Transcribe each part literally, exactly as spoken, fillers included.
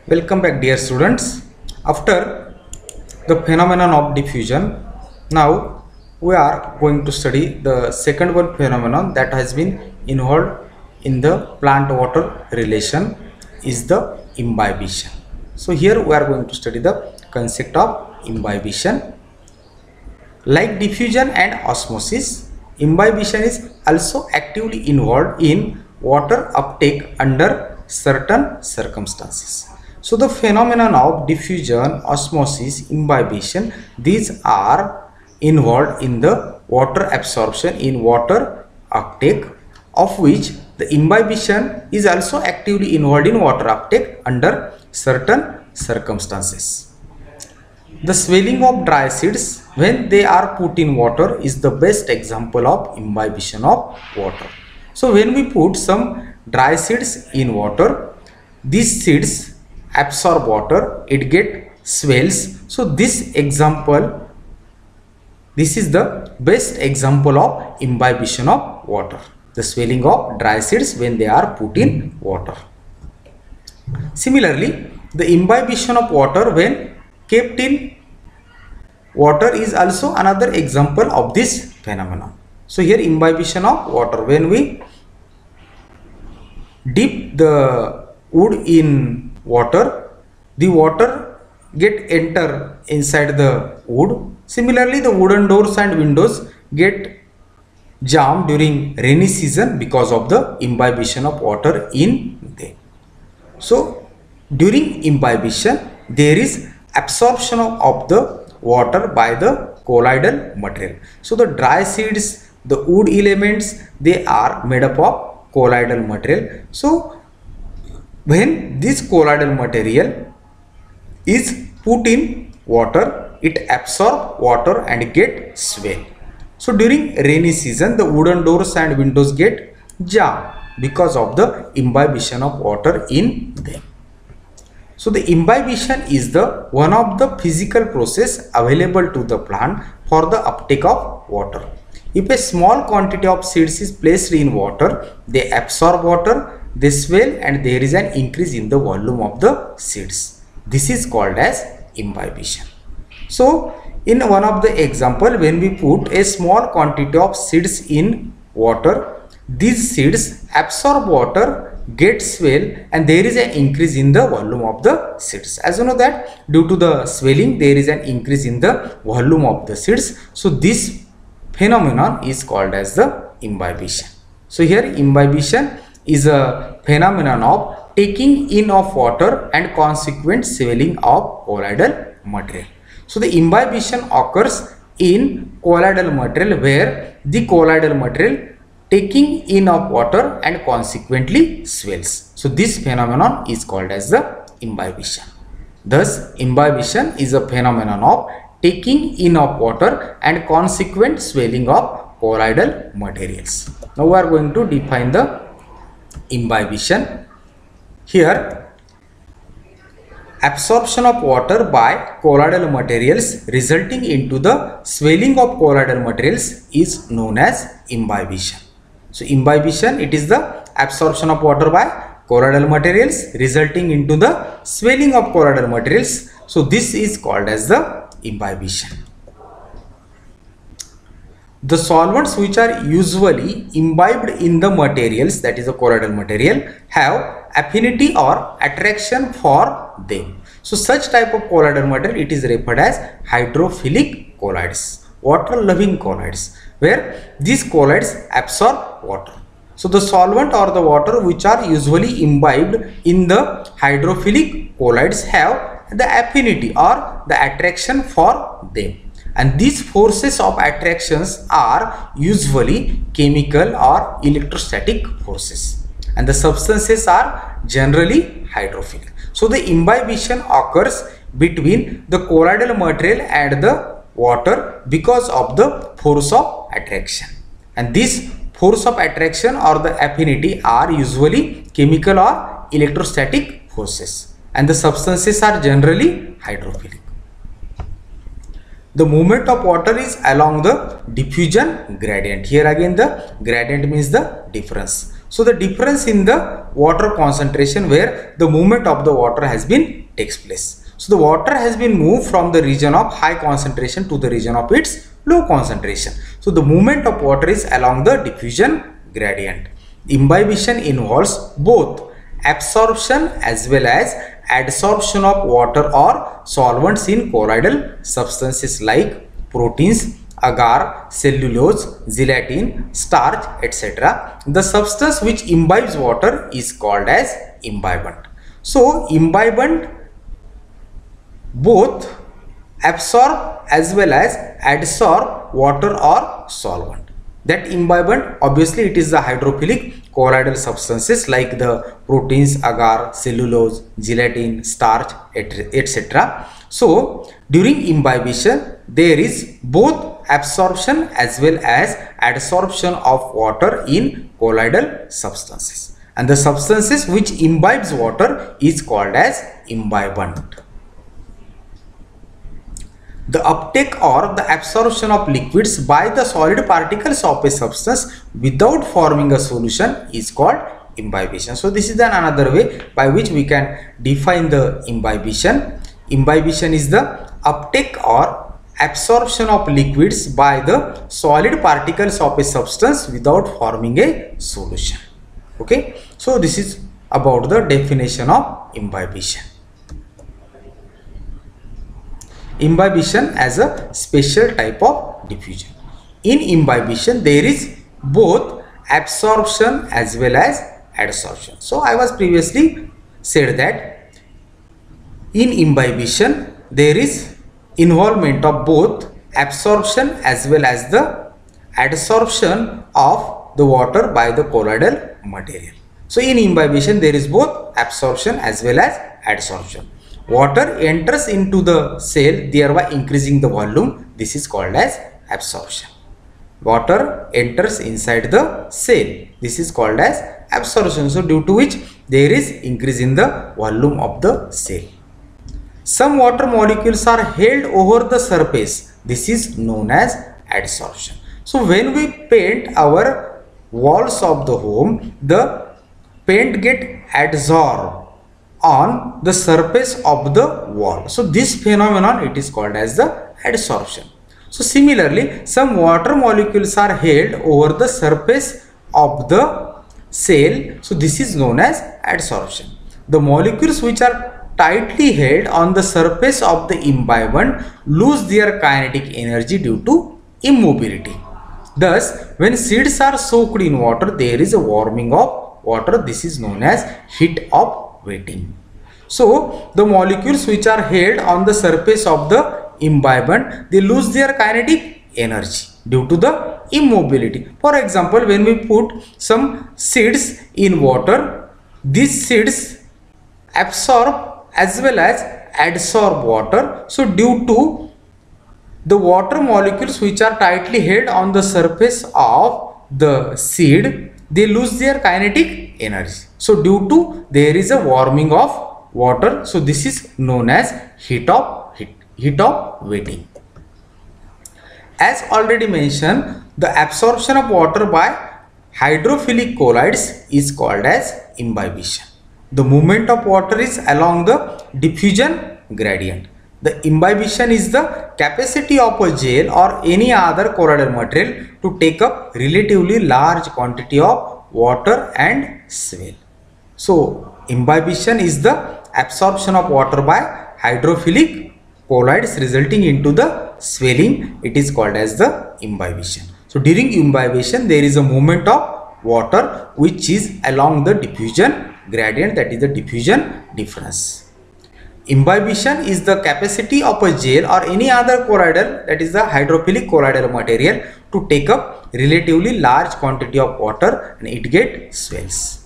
Welcome back, dear students. After the phenomenon of diffusion, now we are going to study the second one phenomenon that has been involved in the plant water relation is the imbibition. So here we are going to study the concept of imbibition. Like diffusion and osmosis, imbibition is also actively involved in water uptake under certain circumstances. So the phenomenon of diffusion, osmosis, imbibition, these are involved in the water absorption in water uptake, of which the imbibition is also actively involved in water uptake under certain circumstances. The swelling of dry seeds when they are put in water is the best example of imbibition of water. So when we put some dry seeds in water, these seeds absorb water, it get swells. So this example, this is the best example of imbibition of water, the swelling of dry seeds when they are put in water. Similarly, the imbibition of water when kept in water is also another example of this phenomenon. So here imbibition of water, when we dip the wood in water, the water get enter inside the wood. Similarly, the wooden doors and windows get jammed during rainy season because of the imbibition of water in them. So during imbibition, there is absorption of, of the water by the colloidal material. So the dry seeds, the wood elements, they are made up of colloidal material. So when this colloidal material is put in water, it absorb water and get swell. So during rainy season, the wooden doors and windows get jammed because of the imbibition of water in them. So the imbibition is the one of the physical process available to the plant for the uptake of water. If a small quantity of seeds is placed in water, they absorb water, they swell, and there is an increase in the volume of the seeds. This is called as imbibition. So in one of the example, when we put a small quantity of seeds in water, these seeds absorb water, get swell, and there is an increase in the volume of the seeds. As you know that due to the swelling, there is an increase in the volume of the seeds. So this phenomenon is called as the imbibition. So here imbibition is a phenomenon of taking in of water and consequent swelling of colloidal material. So the imbibition occurs in colloidal material where the colloidal material taking in of water and consequently swells. So this phenomenon is called as the imbibition. Thus imbibition is a phenomenon of taking in of water and consequent swelling of colloidal materials. Now we are going to define the imbibition. Here, absorption of water by colloidal materials resulting into the swelling of colloidal materials is known as imbibition. So imbibition, it is the absorption of water by colloidal materials resulting into the swelling of colloidal materials. So this is called as the imbibition. The solvents which are usually imbibed in the materials, that is a colloidal material, have affinity or attraction for them. So such type of colloidal material, it is referred as hydrophilic colloids, water loving colloids, where these colloids absorb water. So the solvent or the water which are usually imbibed in the hydrophilic colloids have the affinity or the attraction for them. And these forces of attractions are usually chemical or electrostatic forces, and the substances are generally hydrophilic. So the imbibition occurs between the colloidal material and the water because of the force of attraction, and this force of attraction or the affinity are usually chemical or electrostatic forces, and the substances are generally hydrophilic. The movement of water is along the diffusion gradient. Here again the gradient means the difference. So the difference in the water concentration where the movement of the water has been takes place. So the water has been moved from the region of high concentration to the region of its low concentration. So the movement of water is along the diffusion gradient. Imbibition involves both absorption as well as adsorption of water or solvents in colloidal substances like proteins, agar, cellulose, gelatin, starch, et cetera. The substance which imbibes water is called as imbibant. So imbibant both absorb as well as adsorb water or solvent. That imbibant, obviously it is the hydrophilic colloidal substances like the proteins, agar, cellulose, gelatin, starch, et cetera. So during imbibition there is both absorption as well as adsorption of water in colloidal substances, and the substances which imbibes water is called as imbibant. The uptake or the absorption of liquids by the solid particles of a substance without forming a solution is called imbibition. So this is then another way by which we can define the imbibition. Imbibition is the uptake or absorption of liquids by the solid particles of a substance without forming a solution. Okay, so this is about the definition of imbibition. Imbibition as a special type of diffusion. In imbibition there is both absorption as well as adsorption. So I was previously said that in imbibition there is involvement of both absorption as well as the adsorption of the water by the colloidal material. So in imbibition there is both absorption as well as adsorption. Water enters into the cell, thereby increasing the volume. This is called as absorption. Water enters inside the cell. This is called as absorption. So due to which there is increase in the volume of the cell. Some water molecules are held over the surface. This is known as adsorption. So when we paint our walls of the home, the paint get adsorbed on the surface of the wall. So this phenomenon, it is called as the adsorption. So similarly, some water molecules are held over the surface of the cell. So this is known as adsorption. The molecules which are tightly held on the surface of the imbibant lose their kinetic energy due to immobility. Thus, when seeds are soaked in water, there is a warming of water. This is known as heat of wetting. So the molecules which are held on the surface of the imbibant, they lose their kinetic energy due to the immobility. For example, when we put some seeds in water, these seeds absorb as well as adsorb water. So due to the water molecules which are tightly held on the surface of the seed, they lose their kinetic energy. So due to there is a warming of water. So this is known as heat of heat, heat of wetting. As already mentioned, the absorption of water by hydrophilic colloids is called as imbibition. The movement of water is along the diffusion gradient. The imbibition is the capacity of a gel or any other colloidal material to take up relatively large quantity of water and swell. So imbibition is the absorption of water by hydrophilic colloids resulting into the swelling. It is called as the imbibition. So during imbibition there is a movement of water which is along the diffusion gradient, that is the diffusion difference. Imbibition is the capacity of a gel or any other colloidal, that is the hydrophilic colloidal material, to take up relatively large quantity of water and it get swells.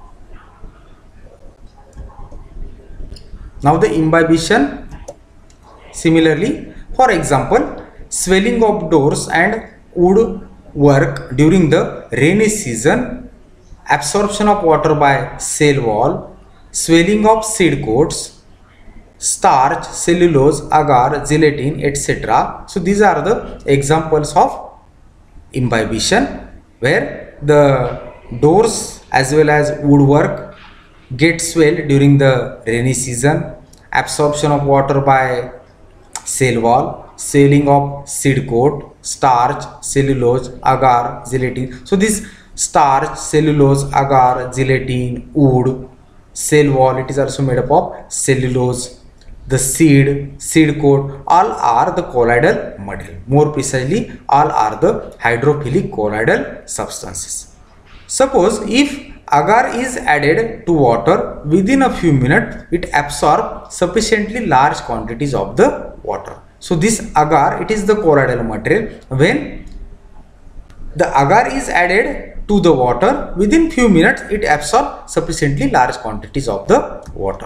Now the imbibition, similarly, for example, swelling of doors and wood work during the rainy season, absorption of water by cell wall, swelling of seed coats, starch, cellulose, agar, gelatin, et cetera. So these are the examples of imbibition where the doors as well as woodwork get swell during the rainy season. Absorption of water by cell wall, swelling of seed coat, starch, cellulose, agar, gelatin. So this starch, cellulose, agar, gelatin, wood, cell wall, it is also made up of cellulose. The seed, seed coat, all are the colloidal material. More precisely, all are the hydrophilic colloidal substances. Suppose if agar is added to water, within a few minutes it absorbs sufficiently large quantities of the water. So this agar, it is the colloidal material. When the agar is added to the water, within few minutes it absorbs sufficiently large quantities of the water.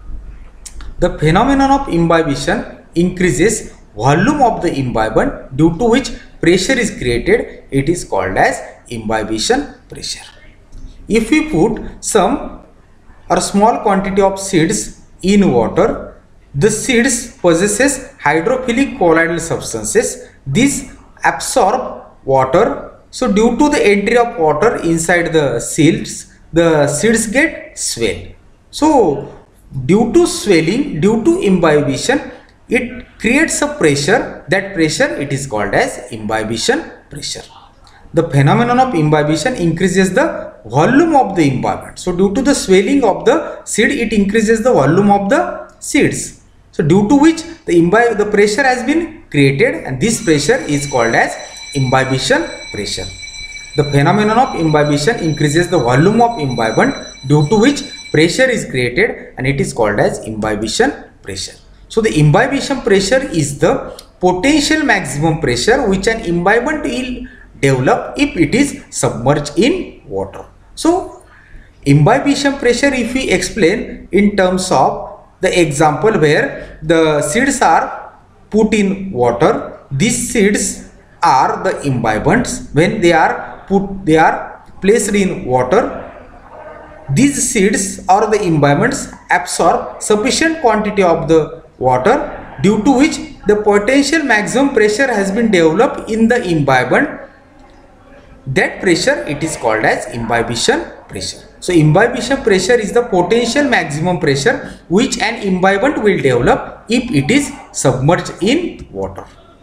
The phenomenon of imbibition increases volume of the imbibant, due to which pressure is created. It is called as imbibition pressure. If we put some or small quantity of seeds in water, the seeds possesses hydrophilic colloidal substances. These absorb water. So due to the entry of water inside the seeds, the seeds get swell. So due to swelling, due to imbibition, it creates a pressure. That pressure, it is called as imbibition pressure. The phenomenon of imbibition increases the volume of the imbibant. So due to the swelling of the seed, it increases the volume of the seeds. So due to which the imbibe the pressure has been created, and this pressure is called as imbibition pressure. The phenomenon of imbibition increases the volume of imbibant, due to which pressure is created, and it is called as imbibition pressure. So the imbibition pressure is the potential maximum pressure which an imbibant will develop if it is submerged in water. So imbibition pressure, if we explain in terms of the example where the seeds are put in water, these seeds are the imbibants. When they are put, they are placed in water, these seeds or the imbibants absorb sufficient quantity of the water, due to which the potential maximum pressure has been developed in the imbibant. That pressure, it is called as imbibition pressure. So imbibition pressure is the potential maximum pressure which an imbibant will develop if it is submerged in water.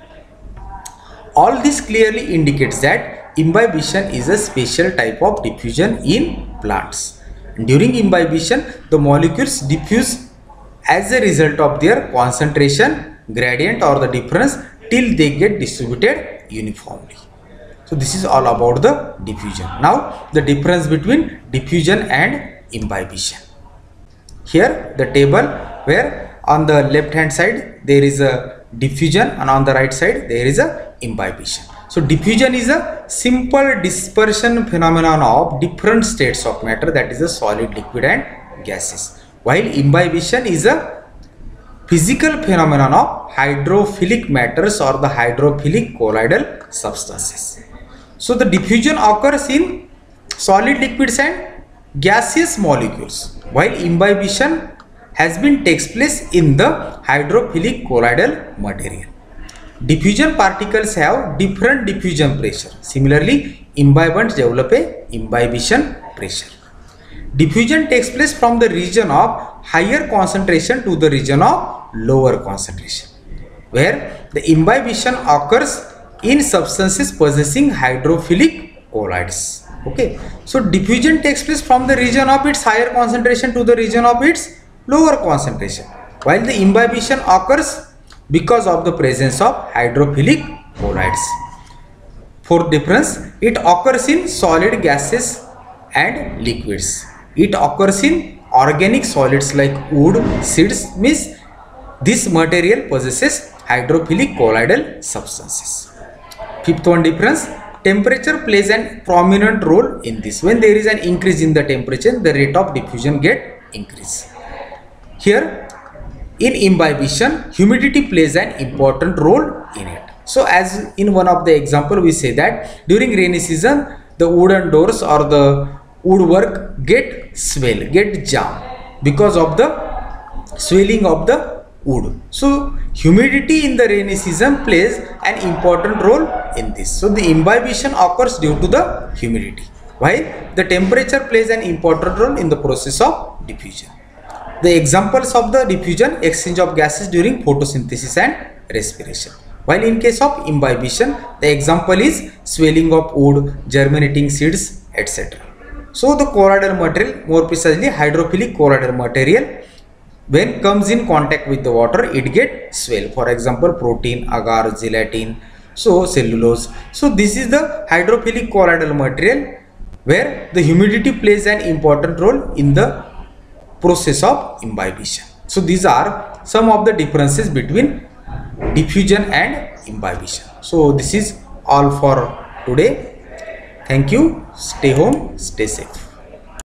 All this clearly indicates that imbibition is a special type of diffusion in plants. During imbibition, the molecules diffuse as a result of their concentration gradient or the difference till they get distributed uniformly. So this is all about the diffusion. Now the difference between diffusion and imbibition. Here the table where on the left hand side there is a diffusion and on the right side there is a imbibition. So diffusion is a simple dispersion phenomenon of different states of matter, that is a solid, liquid and gases, while imbibition is a physical phenomenon of hydrophilic matters or the hydrophilic colloidal substances. So the diffusion occurs in solid, liquids and gaseous molecules, while imbibition has been takes place in the hydrophilic colloidal material. Diffusion particles have different diffusion pressure. Similarly, imbibants develop a imbibition pressure. Diffusion takes place from the region of higher concentration to the region of lower concentration, where the imbibition occurs in substances possessing hydrophilic colloids. Okay, so diffusion takes place from the region of its higher concentration to the region of its lower concentration, while the imbibition occurs because of the presence of hydrophilic colloids. Fourth difference, it occurs in solid, gases and liquids. It occurs in organic solids like wood, seeds, means this material possesses hydrophilic colloidal substances. Fifth one difference, temperature plays a prominent role in this. When there is an increase in the temperature, the rate of diffusion get increase. Here in imbibition, humidity plays an important role in it. So as in one of the example, we say that during rainy season, the wooden doors or the woodwork get swell, get jam because of the swelling of the wood. So humidity in the rainy season plays an important role in this. So the imbibition occurs due to the humidity. while the temperature plays an important role in the process of diffusion. The examples of the diffusion: exchange of gases during photosynthesis and respiration. While in case of imbibition, the example is swelling of wood, germinating seeds, et cetera. So the colloidal material, more precisely hydrophilic colloidal material, when comes in contact with the water, it get swell. For example, protein, agar, gelatin, so cellulose. So this is the hydrophilic colloidal material where the humidity plays an important role in the process of imbibition. So these are some of the differences between diffusion and imbibition. So this is all for today. Thank you. Stay home, stay safe.